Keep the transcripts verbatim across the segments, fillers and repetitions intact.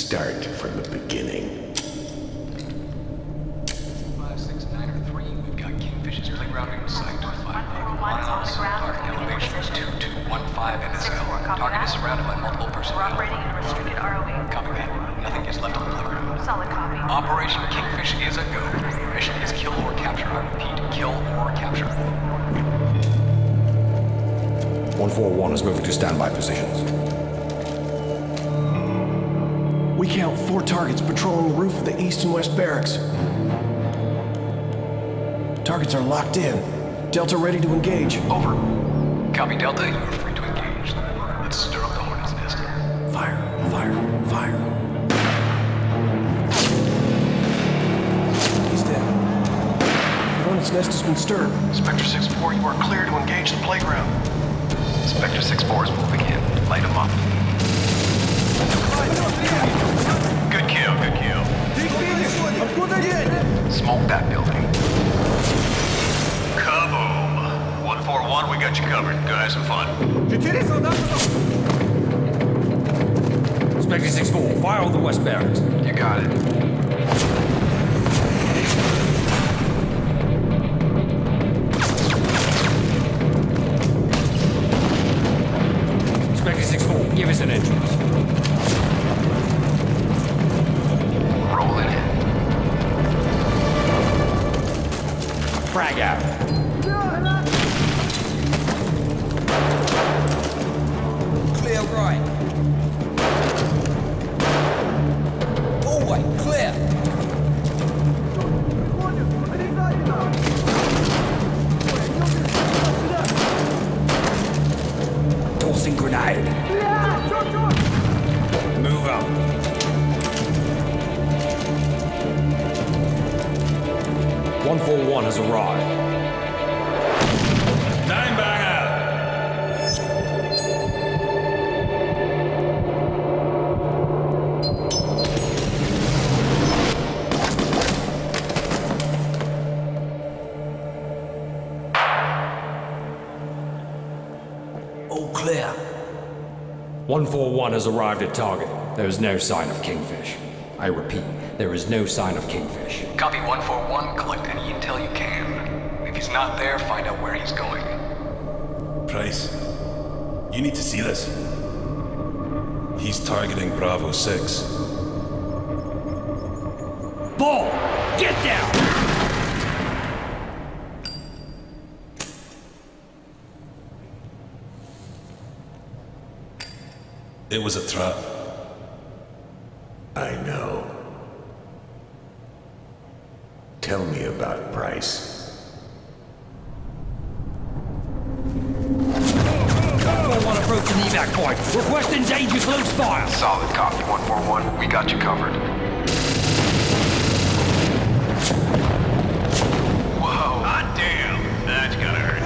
start from the beginning. five six nine or three, we've got Kingfish's playground in sight. five eight one on the target elevation two two one five in the zone. Target is surrounded by multiple personnel. We're operating in restricted R O E. Copy that. Nothing is left on the playground. Solid copy. Operation Kingfish is a go. Mission is kill or capture. I repeat, kill or capture. one four one is moving to standby positions. We count four targets patrolling the roof of the east and west barracks. Targets are locked in. Delta ready to engage. Over. Copy Delta, you are free to engage. Let's stir up the hornet's nest. Fire, fire, fire. He's dead. The hornet's nest has been stirred. Spectre six four, you are clear to engage the playground. Spectre six four is moving in. Light him up. Good kill, good kill. Smoke that building. Kaboom! one four one, we got you covered. Go have some fun. Spectre six four, fire on the west barracks. You got it. Spectre six four, give us an entrance. Rolling in. Frag out. Clear right. Hallway, clear. Tossing grenade. Move up. one four one has arrived. Time bang out. All clear. one four one has arrived at target. There is no sign of Kingfish. I repeat, there is no sign of Kingfish. Copy one four one, collect any intel you can. If he's not there, find out where he's going. Price, you need to see this. He's targeting Bravo six. Ball! Get down! It was a trap. I know. Tell me about Price. one approaching the evac point. Request endanger close fire. Solid copy, one four one. We got you covered. Whoa. Hot damn. That's gonna hurt.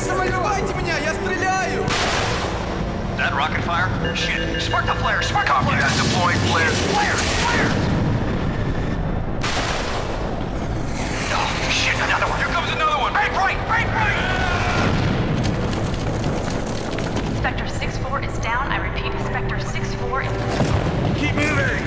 That rocket fire? Shit. Spark the flare. Spark the Copy flare. that, deploying flares. Flares. Flares. Oh, shit. Another one. Here comes another one. Break right. Break right. Spectre six four is down. I repeat, Spectre six four is... Keep moving.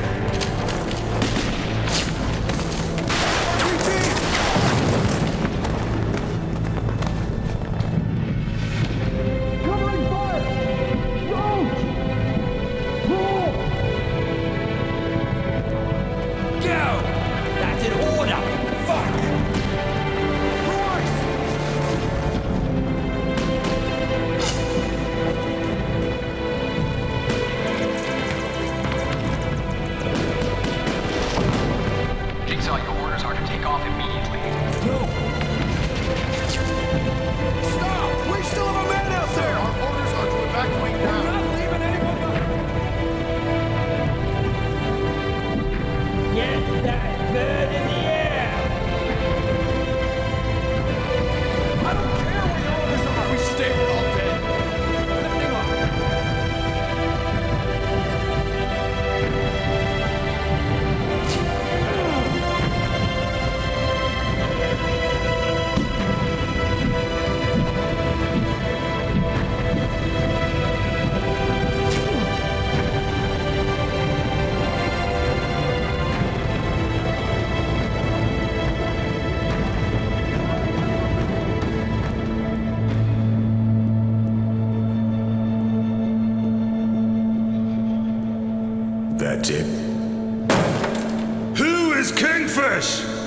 tip? Who is Kingfish?